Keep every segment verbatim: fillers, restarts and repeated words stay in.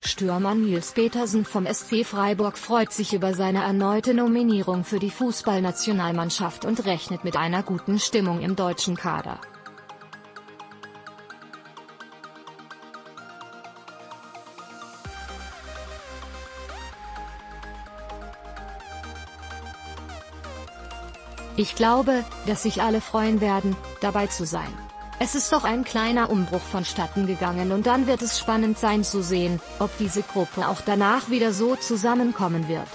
Stürmer Nils Petersen vom S C Freiburg freut sich über seine erneute Nominierung für die Fußballnationalmannschaft und rechnet mit einer guten Stimmung im deutschen Kader. Ich glaube, dass sich alle freuen werden, dabei zu sein. Es ist doch ein kleiner Umbruch vonstatten gegangen und dann wird es spannend sein zu sehen, ob diese Gruppe auch danach wieder so zusammenkommen wird.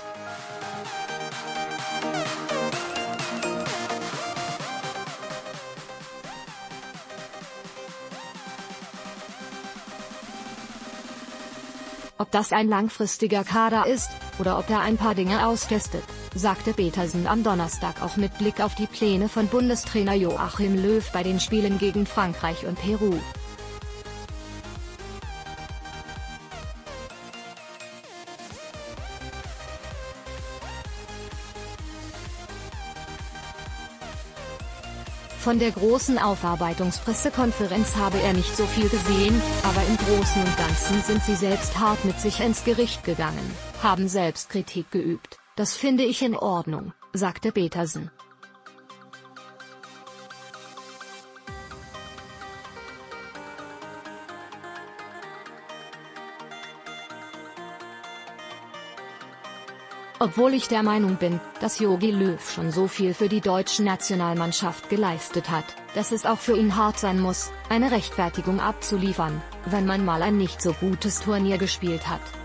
Ob das ein langfristiger Kader ist, oder ob er ein paar Dinge austestet, sagte Petersen am Donnerstag auch mit Blick auf die Pläne von Bundestrainer Joachim Löw bei den Spielen gegen Frankreich und Peru. Von der großen Aufarbeitungspressekonferenz habe er nicht so viel gesehen, aber im Großen und Ganzen sind sie selbst hart mit sich ins Gericht gegangen, haben Selbstkritik geübt. Das finde ich in Ordnung, sagte Petersen. Obwohl ich der Meinung bin, dass Jogi Löw schon so viel für die deutsche Nationalmannschaft geleistet hat, dass es auch für ihn hart sein muss, eine Rechtfertigung abzuliefern, wenn man mal ein nicht so gutes Turnier gespielt hat.